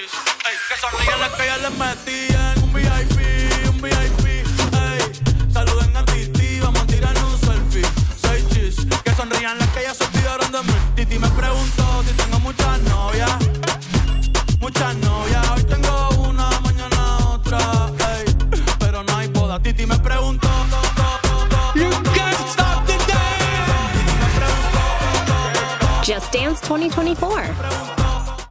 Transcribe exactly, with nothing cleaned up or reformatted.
Ey, que sonrían las que ya les metían. Un V I P, un V I P. Ey, saluden a Titi, vamos a tirar un selfie. Seis chis, que sonrían las que ya se olvidaron de mí. Titi me preguntó si tengo muchas novias. Muchas novias, hoy tengo una, mañana otra. Ey, pero no hay boda. Titi me preguntó. You can't stop the dance. Just Dance twenty twenty-four.